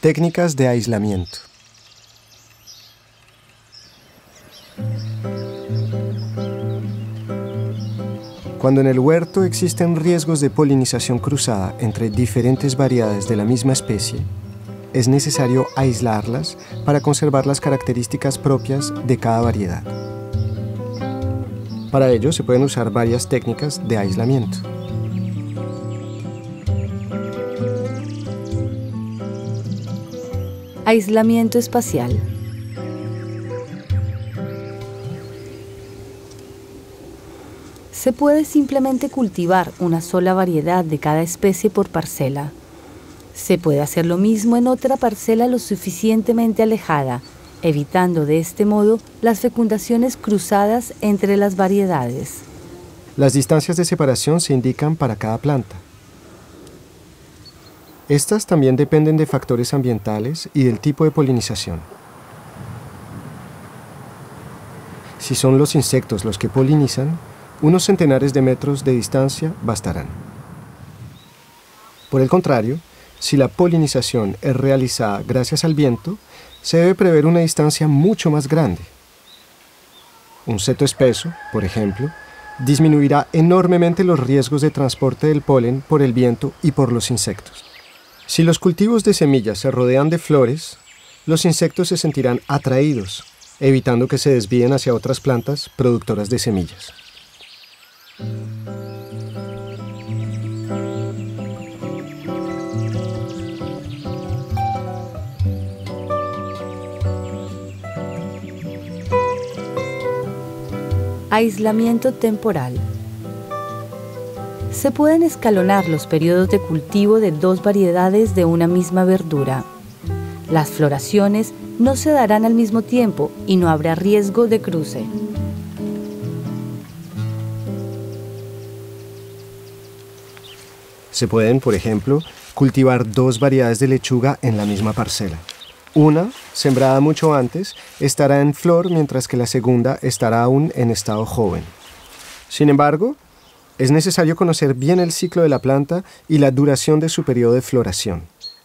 Técnicas de aislamiento. Cuando en el huerto existen riesgos de polinización cruzada entre diferentes variedades de la misma especie, es necesario aislarlas para conservar las características propias de cada variedad. Para ello se pueden usar varias técnicas de aislamiento. Aislamiento espacial. Se puede simplemente cultivar una sola variedad de cada especie por parcela. Se puede hacer lo mismo en otra parcela lo suficientemente alejada, evitando de este modo las fecundaciones cruzadas entre las variedades. Las distancias de separación se indican para cada planta. Estas también dependen de factores ambientales y del tipo de polinización. Si son los insectos los que polinizan, unos centenares de metros de distancia bastarán. Por el contrario, si la polinización es realizada gracias al viento, se debe prever una distancia mucho más grande. Un seto espeso, por ejemplo, disminuirá enormemente los riesgos de transporte del polen por el viento y por los insectos. Si los cultivos de semillas se rodean de flores, los insectos se sentirán atraídos, evitando que se desvíen hacia otras plantas productoras de semillas. Aislamiento temporal. Se pueden escalonar los periodos de cultivo de dos variedades de una misma verdura. Las floraciones no se darán al mismo tiempo y no habrá riesgo de cruce. Se pueden, por ejemplo, cultivar dos variedades de lechuga en la misma parcela. Una, sembrada mucho antes, estará en flor mientras que la segunda estará aún en estado joven. Sin embargo, es necesario conocer bien el ciclo de la planta y la duración de su periodo de floración.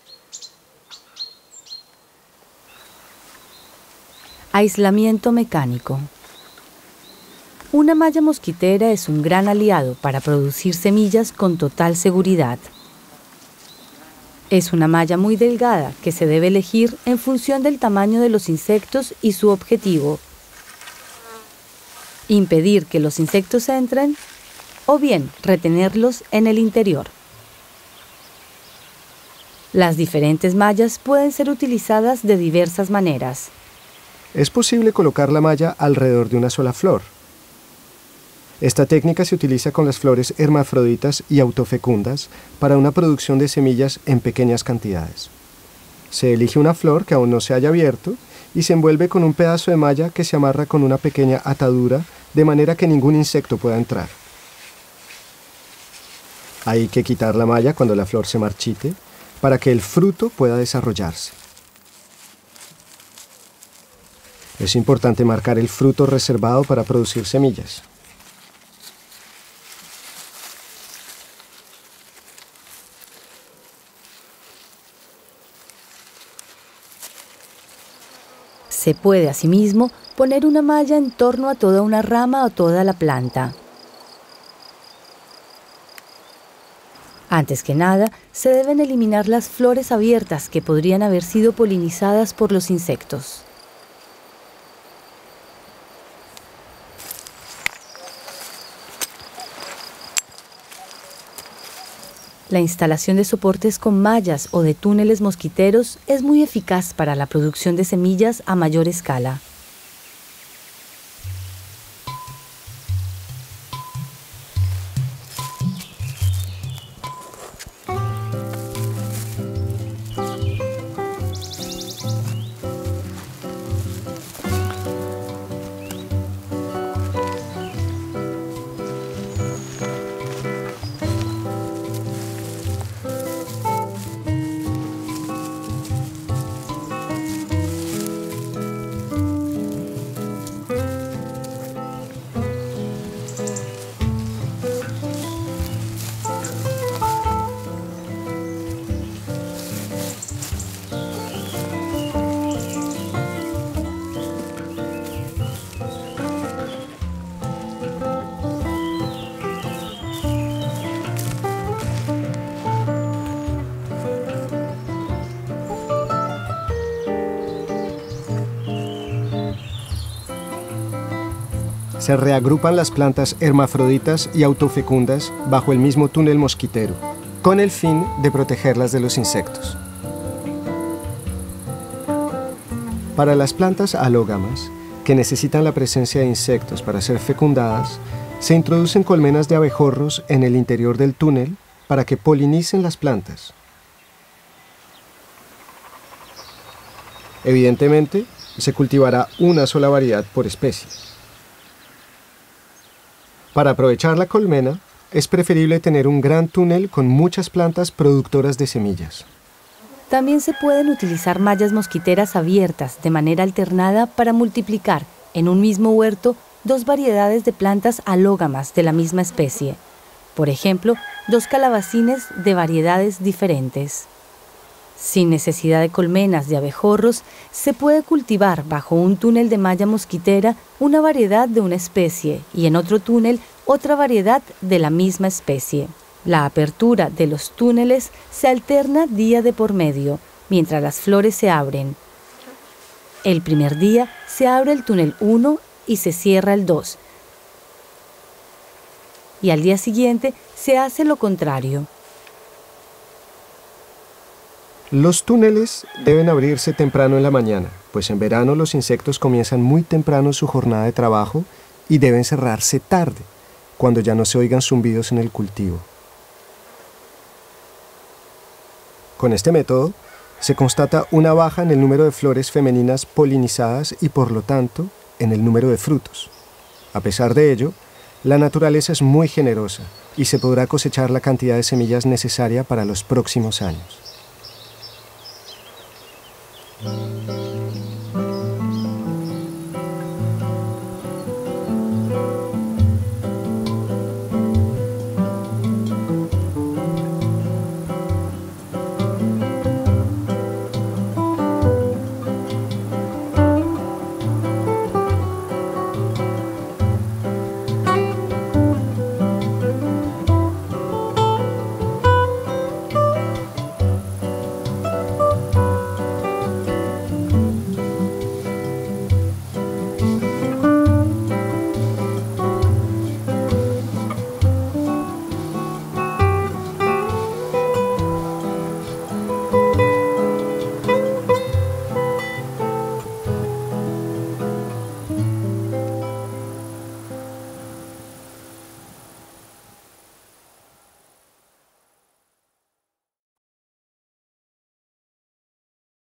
Aislamiento mecánico. Una malla mosquitera es un gran aliado para producir semillas con total seguridad. Es una malla muy delgada que se debe elegir en función del tamaño de los insectos y su objetivo. Impedir que los insectos entren o bien retenerlos en el interior. Las diferentes mallas pueden ser utilizadas de diversas maneras. Es posible colocar la malla alrededor de una sola flor. Esta técnica se utiliza con las flores hermafroditas y autofecundas para una producción de semillas en pequeñas cantidades. Se elige una flor que aún no se haya abierto y se envuelve con un pedazo de malla que se amarra con una pequeña atadura de manera que ningún insecto pueda entrar. Hay que quitar la malla cuando la flor se marchite para que el fruto pueda desarrollarse. Es importante marcar el fruto reservado para producir semillas. Se puede asimismo poner una malla en torno a toda una rama o toda la planta. Antes que nada, se deben eliminar las flores abiertas que podrían haber sido polinizadas por los insectos. La instalación de soportes con mallas o de túneles mosquiteros es muy eficaz para la producción de semillas a mayor escala. se reagrupan las plantas hermafroditas y autofecundas bajo el mismo túnel mosquitero, con el fin de protegerlas de los insectos. Para las plantas alógamas, que necesitan la presencia de insectos para ser fecundadas, se introducen colmenas de abejorros en el interior del túnel para que polinicen las plantas. Evidentemente, se cultivará una sola variedad por especie. Para aprovechar la colmena, es preferible tener un gran túnel con muchas plantas productoras de semillas. También se pueden utilizar mallas mosquiteras abiertas de manera alternada para multiplicar en un mismo huerto dos variedades de plantas alógamas de la misma especie. Por ejemplo, dos calabacines de variedades diferentes. Sin necesidad de colmenas de abejorros, se puede cultivar bajo un túnel de malla mosquitera una variedad de una especie y en otro túnel otra variedad de la misma especie. La apertura de los túneles se alterna día de por medio, mientras las flores se abren. El primer día se abre el túnel 1 y se cierra el 2. Y al día siguiente se hace lo contrario. Los túneles deben abrirse temprano en la mañana, pues en verano los insectos comienzan muy temprano su jornada de trabajo y deben cerrarse tarde, cuando ya no se oigan zumbidos en el cultivo. Con este método, se constata una baja en el número de flores femeninas polinizadas y por lo tanto, en el número de frutos. A pesar de ello, la naturaleza es muy generosa y se podrá cosechar la cantidad de semillas necesaria para los próximos años.